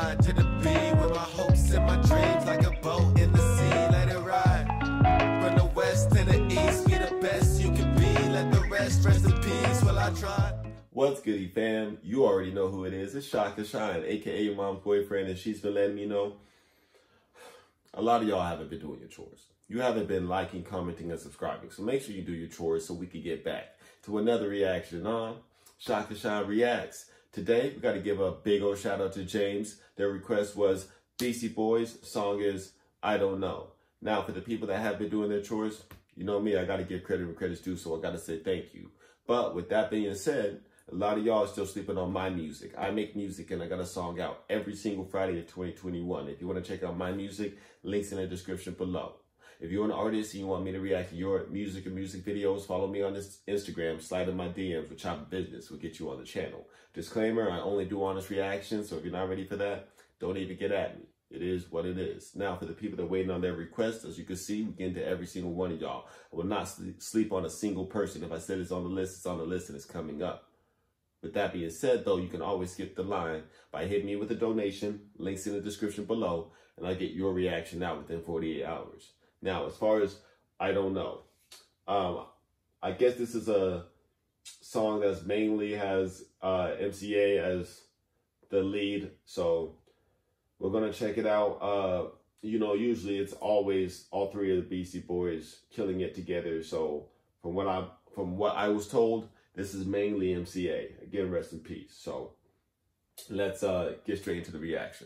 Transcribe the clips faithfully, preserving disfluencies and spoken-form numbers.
ride to the beat with my hopes and my dreams like a boat in the sea. Let it ride from the west to the east. Be the best you can be. Let the rest rest in peace while I try. What's goody, fam? You already know who it is. It's Shaka Shine, aka your mom's boyfriend, and she's been letting me know a lot of y'all haven't been doing your chores. You haven't been liking, commenting, and subscribing. So make sure you do your chores so we can get back to another reaction on Shaka Shine Reacts. Today, we got to give a big old shout out to James. Their request was Beastie Boys. Song is I Don't Know. Now, for the people that have been doing their chores, you know me, I got to give credit where credit's due, so I got to say thank you. But with that being said, a lot of y'all are still sleeping on my music. I make music and I got a song out every single Friday of twenty twenty-one. If you want to check out my music, links in the description below. If you're an artist and you want me to react to your music and music videos, follow me on this Instagram, slide in my D Ms with Chopper Business. We'll get you on the channel. Disclaimer, I only do honest reactions, so if you're not ready for that, don't even get at me. It is what it is. Now, for the people that are waiting on their requests, as you can see, we get into every single one of y'all. I will not sleep on a single person. If I said it's on the list, it's on the list and it's coming up. With that being said, though, you can always skip the line by hitting me with a donation. Links in the description below, and I'll get your reaction out within forty-eight hours. Now, as far as I Don't Know, um, I guess this is a song that's mainly has uh, M C A as the lead, so we're gonna check it out. Uh, you know, usually it's always all three of the Beastie Boys killing it together. So from what I from what I was told, this is mainly M C A. Again, rest in peace. So let's uh, get straight into the reaction.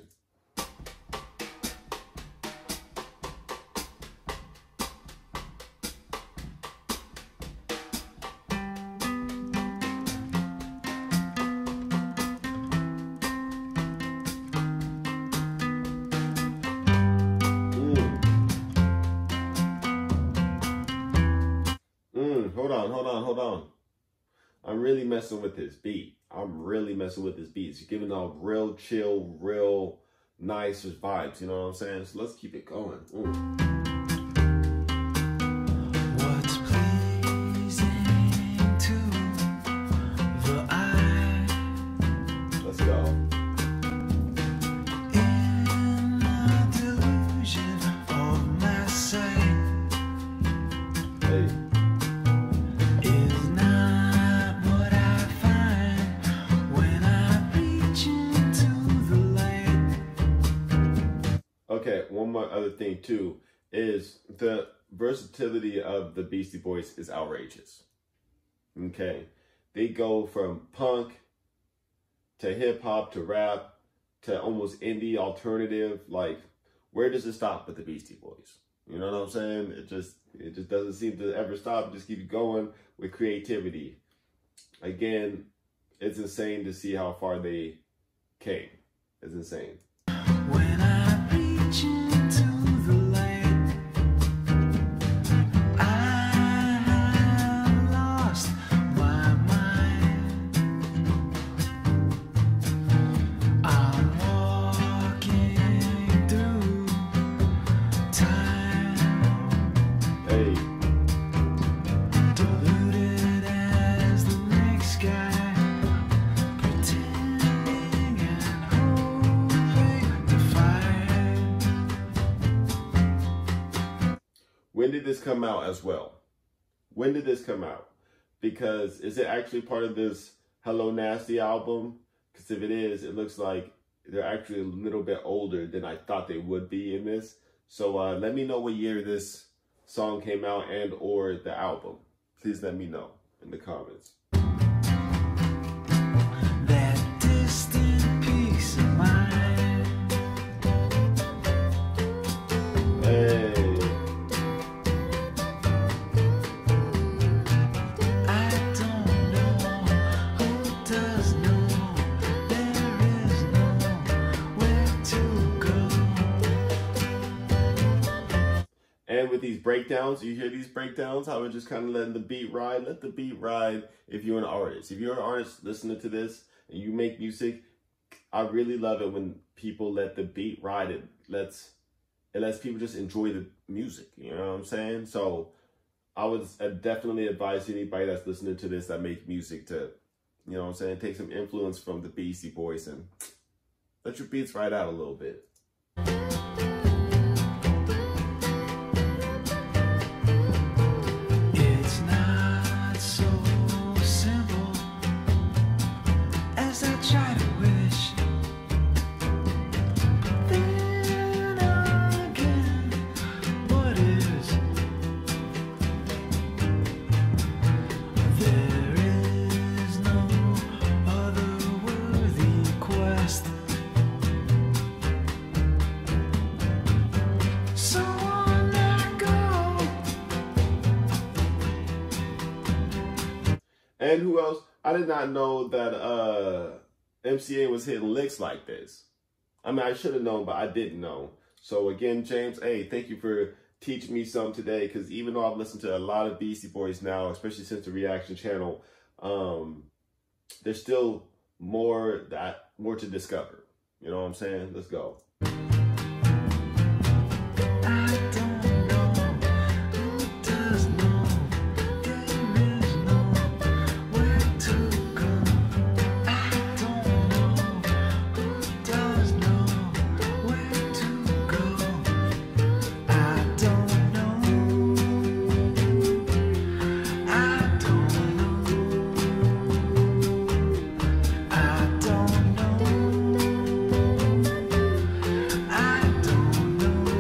Hold on, hold on, hold on. I'm really messing with this beat. I'm really messing with this beat. It's giving off real chill, real nice vibes. You know what I'm saying? So let's keep it going. Mm. What's pleasing to the eye? Let's go. In the delusion of my sight. Hey. Okay, one more other thing too is the versatility of the Beastie Boys is outrageous. Okay, they go from punk to hip hop to rap to almost indie alternative. Like, where does it stop with the Beastie Boys? You know what I'm saying? It just it just doesn't seem to ever stop. Just keep going with creativity. Again, it's insane to see how far they came. It's insane. When I reach into the light, I have lost my mind. I'm walking through time. Hey. Diluted as the next guy. When did this come out as well? When did this come out? Because is it actually part of this Hello Nasty album? Because if it is, it looks like they're actually a little bit older than I thought they would be in this. So uh, let me know what year this song came out and or the album. Please let me know in the comments. That distant peace of mind. Hey. And with these breakdowns, you hear these breakdowns, how we're just kind of letting the beat ride. Let the beat ride if you're an artist. If you're an artist listening to this and you make music, I really love it when people let the beat ride. It lets, it lets people just enjoy the music. You know what I'm saying? So I would definitely advise anybody that's listening to this that make music to, you know what I'm saying, take some influence from the Beastie Boys and let your beats ride out a little bit. It's not so simple as I try to wish. Then again, what is? There is no other worthy quest. So on I go. And who else? I did not know that uh, M C A was hitting licks like this. I mean, I should have known, but I didn't know. So again, James, hey, thank you for teaching me some today. Because even though I've listened to a lot of Beastie Boys now, especially since the Reaction channel, um, there's still more that more to discover. You know what I'm saying? Let's go. I don't know who does know. There is nowhere to go. I don't know who does know where to go. I don't know. I don't know. I don't know. I don't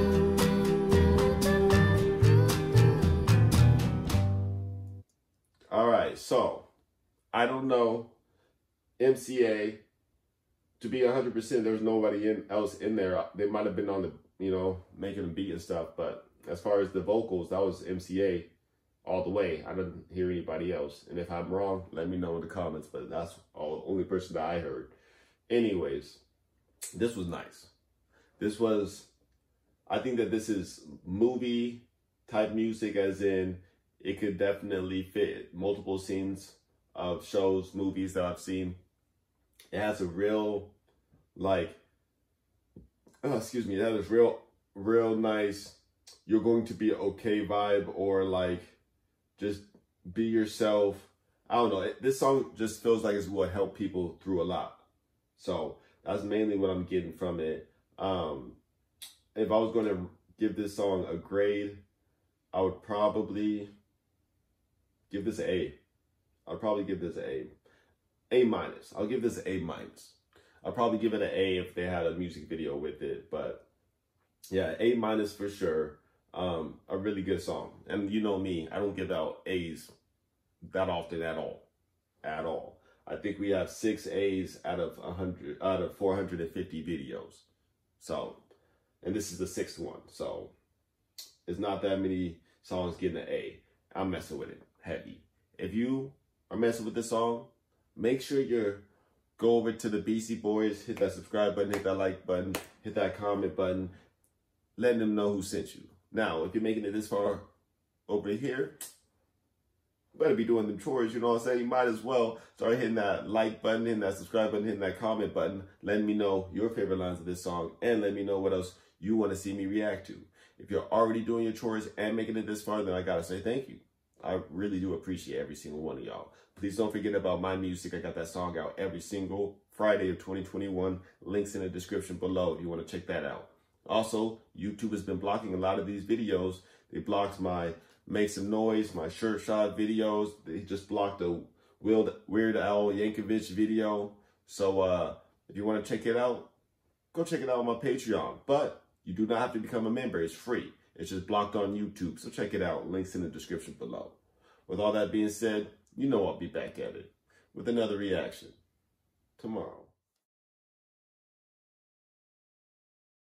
know. All right, so I don't know M C A. To be one hundred percent, there's nobody in, else in there. They might have been on the, you know, making the beat and stuff. But as far as the vocals, that was M C A all the way. I didn't hear anybody else. And if I'm wrong, let me know in the comments. But that's the only person that I heard. Anyways, this was nice. This was, I think that this is movie type music, as in it could definitely fit multiple scenes of shows, movies that I've seen. It has a real, like, oh, excuse me, that is real, real nice, you're going to be okay vibe, or like, just be yourself. I don't know. It, this song just feels like it's what help people through a lot. So that's mainly what I'm getting from it. Um, if I was going to give this song a grade, I would probably give this an A. I'd probably give this an A. A minus. I'll give this an A minus. I'll probably give it an A if they had a music video with it. But yeah, A minus for sure. Um, a really good song. And you know me, I don't give out A's that often at all. At all. I think we have six A's out of one hundred, out of four hundred fifty videos. So, and this is the sixth one. So, it's not that many songs getting an A. I'm messing with it heavy. If you are messing with this song, make sure you go over to the Beastie Boys, hit that subscribe button, hit that like button, hit that comment button, letting them know who sent you. Now, if you're making it this far over here, you better be doing the chores, you know what I'm saying? You might as well start hitting that like button, hitting that subscribe button, hitting that comment button, letting me know your favorite lines of this song, and let me know what else you want to see me react to. If you're already doing your chores and making it this far, then I gotta say thank you. I really do appreciate every single one of y'all. Please don't forget about my music. I got that song out every single Friday of twenty twenty-one. Links in the description below if you want to check that out. Also, YouTube has been blocking a lot of these videos. They blocked my Make Some Noise, my Shirt Shot videos. They just blocked the Weird Al Yankovic video. So uh, if you want to check it out, go check it out on my Patreon. But you do not have to become a member. It's free. It's just blocked on YouTube. So check it out. Links in the description below. With all that being said, you know I'll be back at it with another reaction tomorrow.